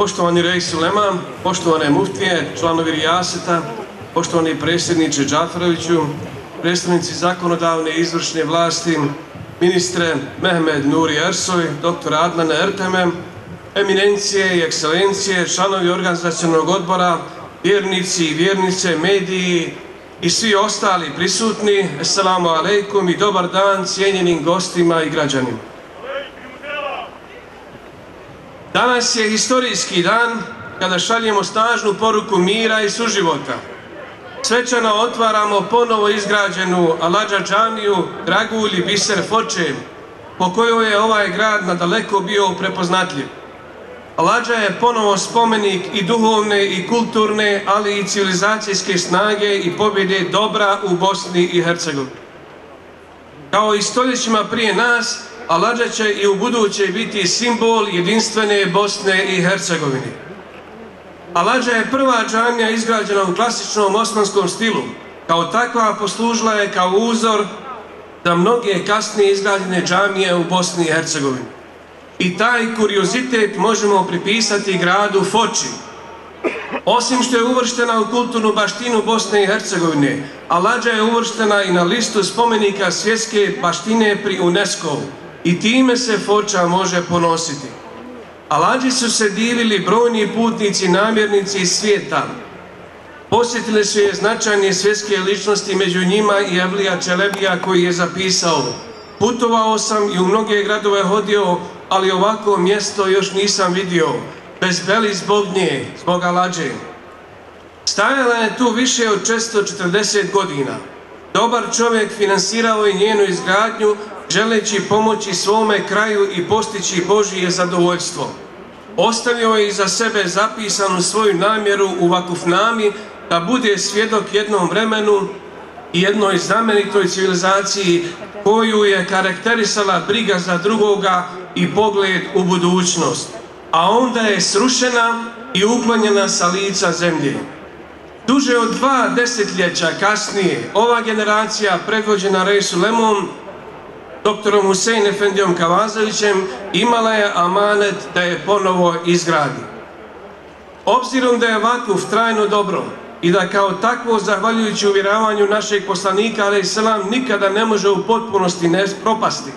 Poštovani Reis Ulema, poštovane muftije, članovi Rijaseta, poštovani predsjedniče Džaferoviću, predstavnici zakonodavne i izvršne vlasti, ministre Mehmed Nuri Ersoj, dr. Adnan Erteme, eminencije i ekscelencije, članovi organizacionog odbora, vjernici i vjernice, mediji i svi ostali prisutni, assalamu alaikum i dobar dan cijenjenim gostima i građanima. Danas je historijski dan kada šaljemo snažnu poruku mira i suživota. Svečano otvaramo ponovo izgrađenu Aladža džamiju Dragulj i biser Foče, po kojoj je ovaj grad nadaleko bio prepoznatljiv. Aladža je ponovo spomenik i duhovne i kulturne, ali i civilizacijske snage i pobjede dobra u Bosni i Hercegovini. Kao i stoljećima prije nas, Aladža će i u buduće biti simbol jedinstvene Bosne i Hercegovine. Aladža je prva džamija izgrađena u klasičnom osmanskom stilu. Kao takva poslužila je kao uzor za mnoge kasnije izgrađene džamije u Bosni i Hercegovini. I taj kuriozitet možemo pripisati gradu Foči. Osim što je uvrštena u kulturnu baštinu Bosne i Hercegovine, Aladža je uvrštena i na listu spomenika svjetske baštine pri UNESCO-u. I time se Foča može ponositi. Aladži su se divili brojni putnici i namjernici iz svijeta. Posjetili su je značajne svjetske ličnosti, među njima i Evlija Čelebija koji je zapisao: putovao sam i u mnoge gradove hodio, ali ovako mjesto još nisam vidio, bez beli zbog nje, zbog Aladže. Stajala je tu više od 440 godina. Dobar čovjek finansirao je njenu izgradnju, želeći pomoći svome kraju i postići Božije zadovoljstvo. Ostavio je iza sebe zapisanu svoju namjeru u vakufnami da bude svjedok jednom vremenu i jednoj znamenitoj civilizaciji koju je karakterisala briga za drugoga i pogled u budućnost. A onda je srušena i uklonjena sa lica zemlje. Duže od 2 desetljeća kasnije, ova generacija predvođena Reis Ulemom, doktorom Husein Efendijom Kavazovićem, imala je amanet da je ponovo izgradi. Obzirom da je vakuf trajno dobro i da kao takvo, zahvaljujući uvjeravanju našeg poslanika alejhi selam, nikada ne može u potpunosti ne propasti,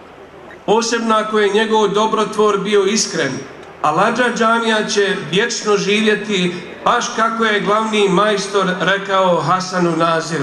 posebno ako je njegov dobrotvor bio iskren, Aladža džamija će vječno živjeti baš kako je glavni majstor rekao Hasanu Naziru.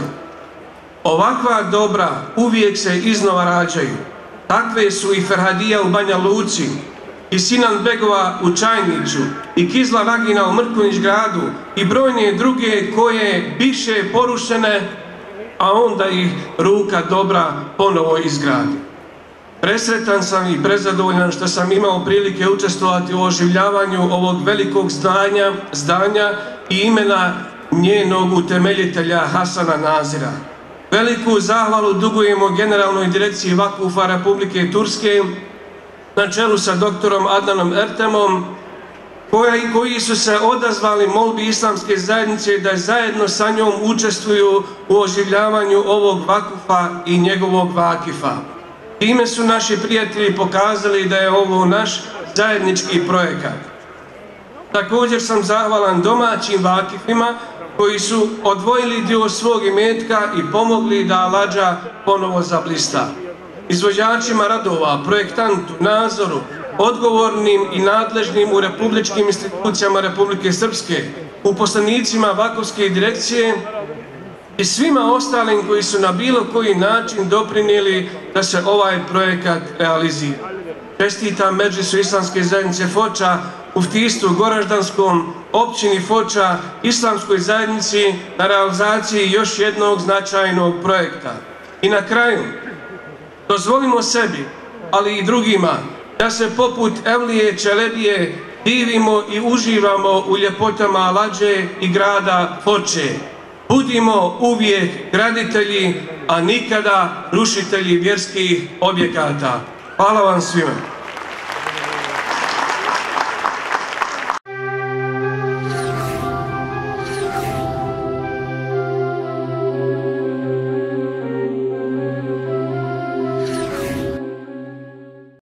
Ovakva dobra uvijek se iznova rađaju. Takve su i Ferhadija u Banja Luci, i Sinan Begova u Čajniću, i Kizla Ragina u Mrkonjić gradu, i brojne druge koje biše porušene, a onda ih ruka dobra ponovo izgradi. Presretan sam i prezadovoljan što sam imao prilike učestvovati u oživljavanju ovog velikog zdanja i imena njenog utemeljitelja Hasana Nazira. Veliku zahvalu dugujemo Generalnoj direkciji Vakufa Republike Turske na čelu sa doktorom Adnanom Ertemom, koji su se odazvali molbi islamske zajednice da zajedno sa njom učestvuju u oživljavanju ovog vakufa i njegovog vakifa. Time su naši prijatelji pokazali da je ovo naš zajednički projekat. Također sam zahvalan domaćim vakifima koji su odvojili dio svog imetka i pomogli da Aladža ponovo zablista. Izvođačima radova, projektantu, nadzoru, odgovornim i nadležnim u republičkim institucijama Republike Srpske, uposlenicima vakufske direkcije i svima ostalim koji su na bilo koji način doprinijeli da se ovaj projekat realizira. Čestitam Medžlisu islamske zajednice Foča, muftijstvu Goraždanskom, općini Foča, islamskoj zajednici na realizaciji još jednog značajnog projekta. I na kraju, dozvolimo sebi, ali i drugima, da se poput Evlije Čelebije divimo i uživamo u ljepotama Aladže i grada Foče. Budimo uvijek graditelji, a nikada rušitelji vjerskih objekata. Hvala vam svima.